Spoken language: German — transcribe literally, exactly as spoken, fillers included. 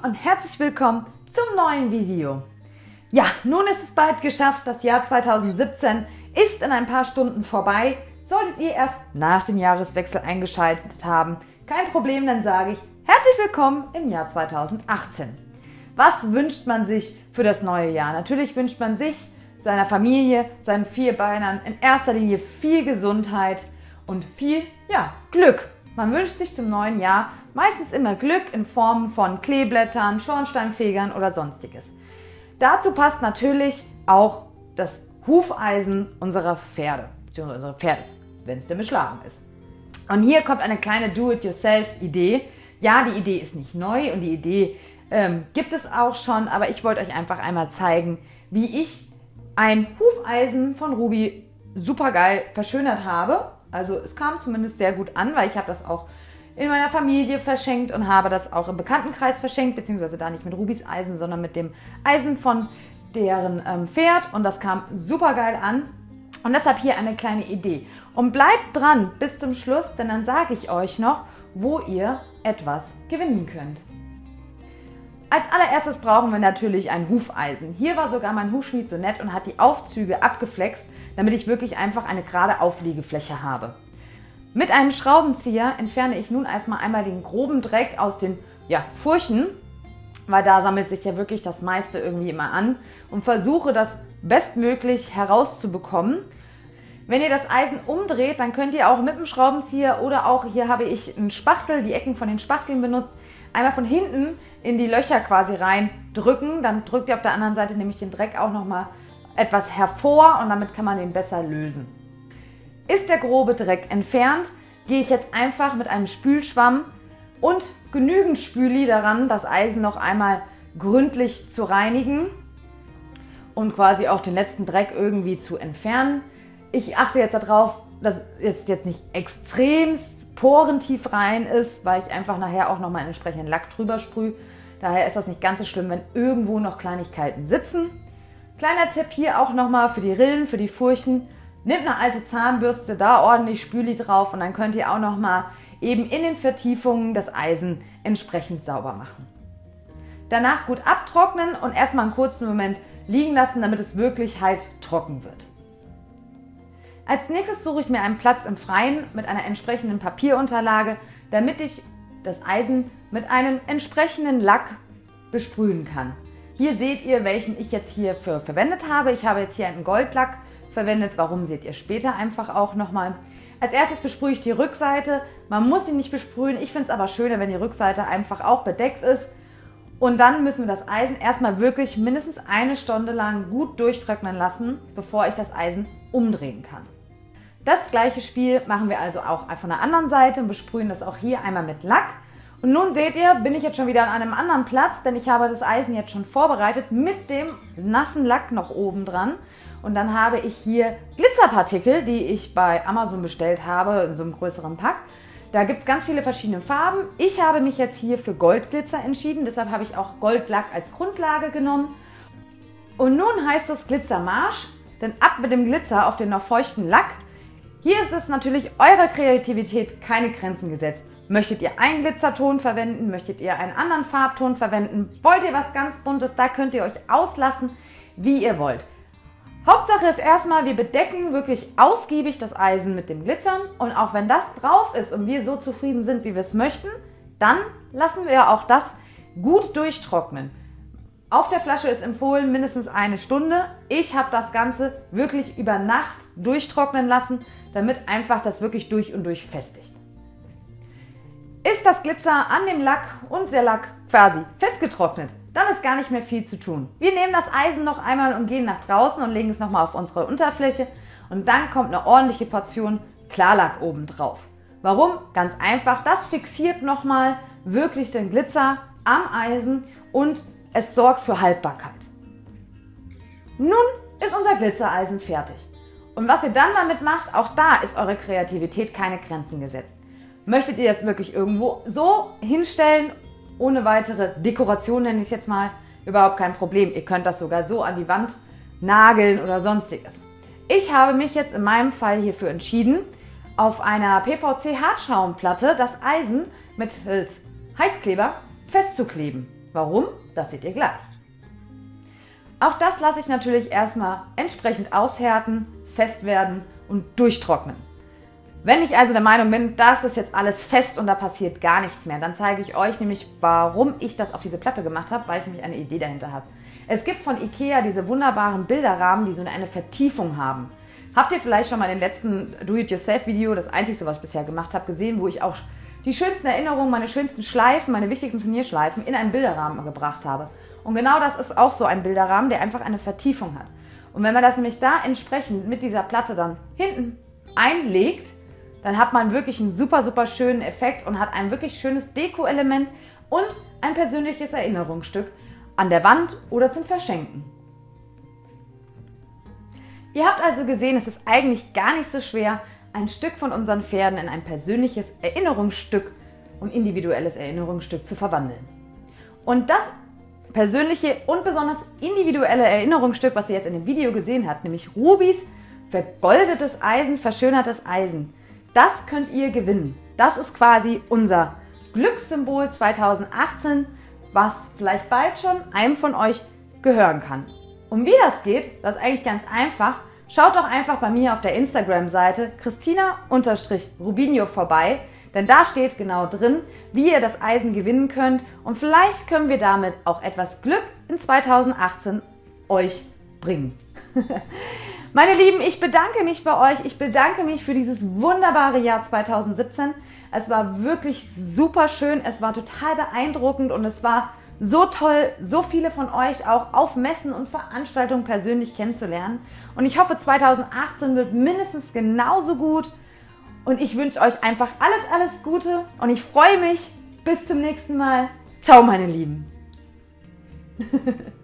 und herzlich willkommen zum neuen Video. Ja, nun ist es bald geschafft, das Jahr zweitausendsiebzehn ist in ein paar Stunden vorbei. Solltet ihr erst nach dem Jahreswechsel eingeschaltet haben, kein Problem, dann sage ich herzlich willkommen im Jahr zweitausendachtzehn. Was wünscht man sich für das neue Jahr? Natürlich wünscht man sich, seiner Familie, seinen Vierbeinern in erster Linie viel Gesundheit und viel ja, Glück. Man wünscht sich zum neuen Jahr meistens immer Glück in Form von Kleeblättern, Schornsteinfegern oder sonstiges. Dazu passt natürlich auch das Hufeisen unserer Pferde, beziehungsweise unseres Pferdes, wenn es denn beschlagen ist. Und hier kommt eine kleine Do-it-yourself-Idee. Ja, die Idee ist nicht neu und die Idee ähm, gibt es auch schon, aber ich wollte euch einfach einmal zeigen, wie ich ein Hufeisen von Ruby super geil verschönert habe. Also es kam zumindest sehr gut an, weil ich habe das auch in meiner Familie verschenkt und habe das auch im Bekanntenkreis verschenkt, beziehungsweise da nicht mit Rubis Eisen, sondern mit dem Eisen von deren ähm, Pferd, und das kam super geil an. Und deshalb hier eine kleine Idee. Und bleibt dran bis zum Schluss, denn dann sage ich euch noch, wo ihr etwas gewinnen könnt. Als allererstes brauchen wir natürlich ein Hufeisen. Hier war sogar mein Hufschmied so nett und hat die Aufzüge abgeflext, damit ich wirklich einfach eine gerade Aufliegefläche habe. Mit einem Schraubenzieher entferne ich nun erstmal einmal den groben Dreck aus den ja, Furchen, weil da sammelt sich ja wirklich das meiste irgendwie immer an, und versuche das bestmöglich herauszubekommen. Wenn ihr das Eisen umdreht, dann könnt ihr auch mit dem Schraubenzieher oder auch, hier habe ich einen Spachtel, die Ecken von den Spachteln benutzt, einmal von hinten in die Löcher quasi rein drücken. Dann drückt ihr auf der anderen Seite nämlich den Dreck auch nochmal etwas hervor und damit kann man den besser lösen. Ist der grobe Dreck entfernt, gehe ich jetzt einfach mit einem Spülschwamm und genügend Spüli daran, das Eisen noch einmal gründlich zu reinigen und quasi auch den letzten Dreck irgendwie zu entfernen. Ich achte jetzt darauf, dass es jetzt nicht extrem porentief rein ist, weil ich einfach nachher auch nochmal einen entsprechenden Lack drüber sprühe. Daher ist das nicht ganz so schlimm, wenn irgendwo noch Kleinigkeiten sitzen. Kleiner Tipp hier auch nochmal für die Rillen, für die Furchen. Nehmt eine alte Zahnbürste, da ordentlich Spüli drauf und dann könnt ihr auch nochmal eben in den Vertiefungen das Eisen entsprechend sauber machen. Danach gut abtrocknen und erstmal einen kurzen Moment liegen lassen, damit es wirklich halt trocken wird. Als nächstes suche ich mir einen Platz im Freien mit einer entsprechenden Papierunterlage, damit ich das Eisen mit einem entsprechenden Lack besprühen kann. Hier seht ihr, welchen ich jetzt hierfür verwendet habe. Ich habe jetzt hier einen Goldlack verwendet. Warum, seht ihr später einfach auch nochmal. Als erstes besprühe ich die Rückseite. Man muss sie nicht besprühen. Ich finde es aber schöner, wenn die Rückseite einfach auch bedeckt ist. Und dann müssen wir das Eisen erstmal wirklich mindestens eine Stunde lang gut durchtrocknen lassen, bevor ich das Eisen umdrehen kann. Das gleiche Spiel machen wir also auch von der anderen Seite und besprühen das auch hier einmal mit Lack. Und nun seht ihr, bin ich jetzt schon wieder an einem anderen Platz, denn ich habe das Eisen jetzt schon vorbereitet mit dem nassen Lack noch oben dran. Und dann habe ich hier Glitzerpartikel, die ich bei Amazon bestellt habe, in so einem größeren Pack. Da gibt es ganz viele verschiedene Farben. Ich habe mich jetzt hier für Goldglitzer entschieden, deshalb habe ich auch Goldlack als Grundlage genommen. Und nun heißt es Glitzermarsch, denn ab mit dem Glitzer auf den noch feuchten Lack. Hier ist es natürlich eurer Kreativität keine Grenzen gesetzt. Möchtet ihr einen Glitzerton verwenden? Möchtet ihr einen anderen Farbton verwenden? Wollt ihr was ganz Buntes? Da könnt ihr euch auslassen, wie ihr wollt. Hauptsache ist erstmal, wir bedecken wirklich ausgiebig das Eisen mit dem Glitzer, und auch wenn das drauf ist und wir so zufrieden sind, wie wir es möchten, dann lassen wir auch das gut durchtrocknen. Auf der Flasche ist empfohlen mindestens eine Stunde. Ich habe das Ganze wirklich über Nacht durchtrocknen lassen, damit einfach das wirklich durch und durch festigt. Ist das Glitzer an dem Lack und der Lack quasi festgetrocknet, dann ist gar nicht mehr viel zu tun. Wir nehmen das Eisen noch einmal und gehen nach draußen und legen es nochmal auf unsere Unterfläche, und dann kommt eine ordentliche Portion Klarlack oben drauf. Warum? Ganz einfach, das fixiert nochmal wirklich den Glitzer am Eisen und es sorgt für Haltbarkeit. Nun ist unser Glitzereisen fertig. Und was ihr dann damit macht, auch da ist eure Kreativität keine Grenzen gesetzt. Möchtet ihr das wirklich irgendwo so hinstellen, ohne weitere Dekoration nenne ich es jetzt mal, überhaupt kein Problem. Ihr könnt das sogar so an die Wand nageln oder sonstiges. Ich habe mich jetzt in meinem Fall hierfür entschieden, auf einer P V C-Hartschaumplatte das Eisen mittels Heißkleber festzukleben. Warum? Das seht ihr gleich. Auch das lasse ich natürlich erstmal entsprechend aushärten, fest werden und durchtrocknen. Wenn ich also der Meinung bin, das ist jetzt alles fest und da passiert gar nichts mehr, dann zeige ich euch nämlich, warum ich das auf diese Platte gemacht habe, weil ich nämlich eine Idee dahinter habe. Es gibt von Ikea diese wunderbaren Bilderrahmen, die so eine Vertiefung haben. Habt ihr vielleicht schon mal im letzten Do-It-Yourself-Video, das einzige, was ich bisher gemacht habe, gesehen, wo ich auch die schönsten Erinnerungen, meine schönsten Schleifen, meine wichtigsten Turnierschleifen in einen Bilderrahmen gebracht habe. Und genau das ist auch so ein Bilderrahmen, der einfach eine Vertiefung hat. Und wenn man das nämlich da entsprechend mit dieser Platte dann hinten einlegt, dann hat man wirklich einen super, super schönen Effekt und hat ein wirklich schönes Deko-Element und ein persönliches Erinnerungsstück an der Wand oder zum Verschenken. Ihr habt also gesehen, es ist eigentlich gar nicht so schwer, ein Stück von unseren Pferden in ein persönliches Erinnerungsstück und individuelles Erinnerungsstück zu verwandeln. Und das persönliche und besonders individuelle Erinnerungsstück, was ihr jetzt in dem Video gesehen habt, nämlich Rubis vergoldetes Eisen, verschönertes Eisen, das könnt ihr gewinnen. Das ist quasi unser Glückssymbol zweitausendachtzehn, was vielleicht bald schon einem von euch gehören kann. Und wie das geht, das ist eigentlich ganz einfach. Schaut doch einfach bei mir auf der Instagram-Seite Christina Rubinho vorbei, denn da steht genau drin, wie ihr das Eisen gewinnen könnt und vielleicht können wir damit auch etwas Glück in zweitausendachtzehn euch bringen. Meine Lieben, ich bedanke mich bei euch. Ich bedanke mich für dieses wunderbare Jahr zweitausendsiebzehn. Es war wirklich super schön, es war total beeindruckend und es war so toll, so viele von euch auch auf Messen und Veranstaltungen persönlich kennenzulernen. Und ich hoffe, zweitausendachtzehn wird mindestens genauso gut. Und ich wünsche euch einfach alles, alles Gute und ich freue mich. Bis zum nächsten Mal. Ciao, meine Lieben.